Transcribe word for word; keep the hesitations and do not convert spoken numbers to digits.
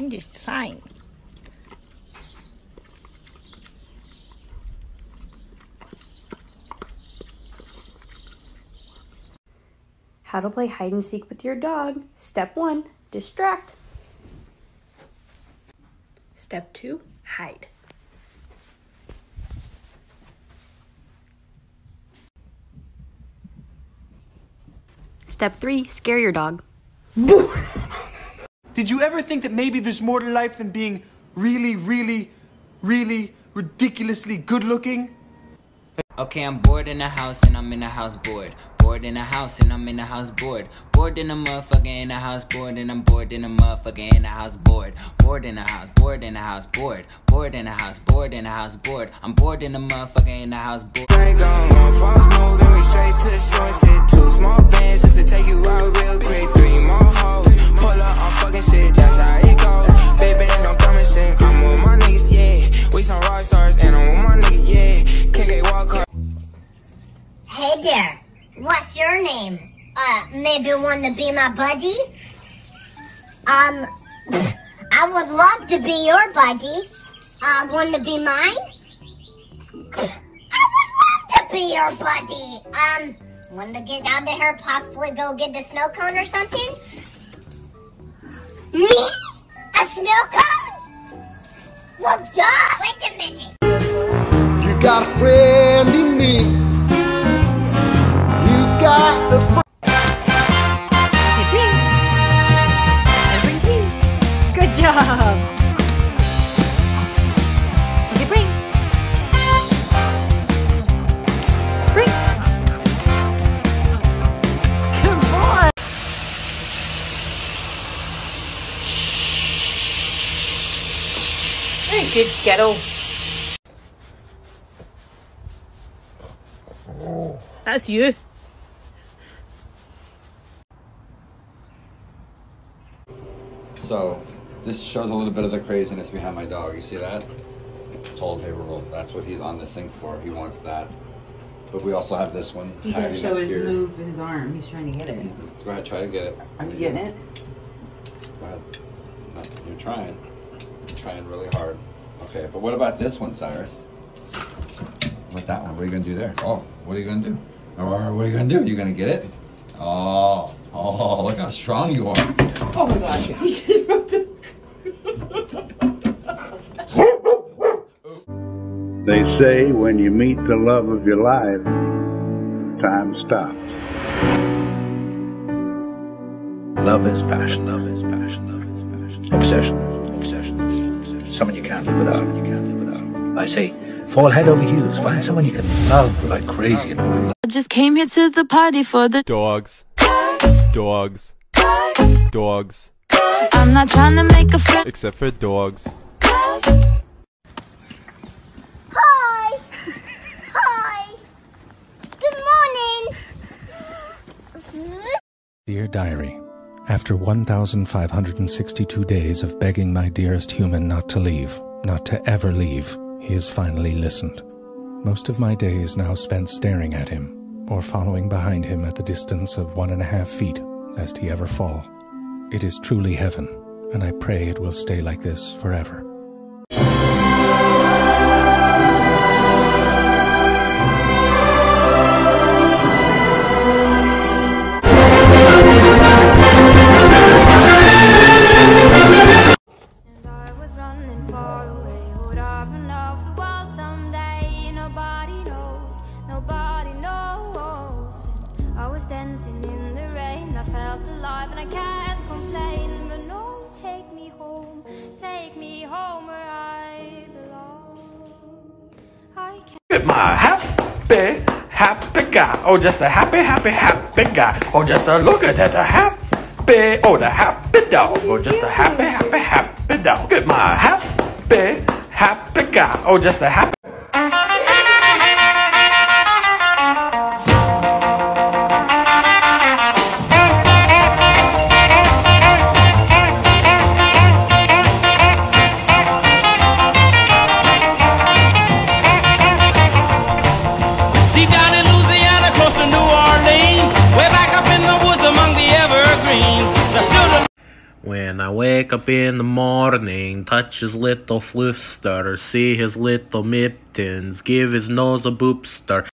I'm just fine. How to play hide and seek with your dog. Step one, distract. Step two, hide. Step three, scare your dog. Did you ever think that maybe there's more to life than being really, really, really ridiculously good looking? Okay, I'm bored in the house and I'm in the house bored. Bored in the house and I'm in the house bored. Bored in the motherfucker in the house bored and I'm bored in the motherfucker in the house bored. Bored in the house, bored in the house bored. Bored in the house, bored in the house bored. I'm bored in the motherfucker in the house bored. Ain't going on false moving me straight to the short shit. Two small bands just to take you out real quick. Three more hoes, pull up on fucking shit. That's how it goes. Big bands on coming shit. I'm with my niggas, yeah. We some rock stars and I'm with my niggas, yeah. Can't get walk up. Hey there, what's your name? Uh, maybe want to be my buddy? Um, I would love to be your buddy. Uh, want to be mine? I would love to be your buddy. Um, want to get out of here, possibly go get a snow cone or something? Me? A snow cone? Well, duh! Wait a minute. You got a friend in me. Got the fr Good job. Okay, bring. Bring. Come on. Very good, Ghetto. That's you. So, this shows a little bit of the craziness behind my dog. You see that? Toilet paper roll. That's what he's on this thing for. He wants that. But we also have this one. He can show his here. Move his arm. He's trying to get it. Go ahead, try to get it. Are you getting it? Go ahead. No, you're trying. You're trying really hard. Okay, but what about this one, Cyrus? What that one? What are you gonna do there? Oh, what are you gonna do? Or what are you gonna do? You gonna get it? Oh, oh, look how strong you are. Oh my gosh. They say when you meet the love of your life, time stops. Love is passion, love is passion, love is passion. Obsession, obsession, obsession. Someone you can't live without, you can't live without. I say, fall head over heels, find someone you can love like crazy. And I just came here to the party for the dogs. Dogs. Dogs. I'm not trying to make a friend. Except for dogs. Hi! Hi! Good morning! Dear Diary, after one thousand five hundred sixty-two days of begging my dearest human not to leave, not to ever leave, he has finally listened. Most of my days now spent staring at him, or following behind him at the distance of one and a half feet, lest he ever fall. It is truly heaven, and I pray it will stay like this forever. Dancing in the rain, I felt alive and I can't complain. But no, take me home, take me home where I belong. I can't. Get my happy, happy guy. Oh, just a happy, happy, happy guy. Oh, just a look at that, a happy. Oh, the happy dog. Oh, just a happy, happy, happy dog. Get my happy, happy guy. Oh, just a happy. When I wake up in the morning, touch his little flooster, see his little mittens, give his nose a boopster.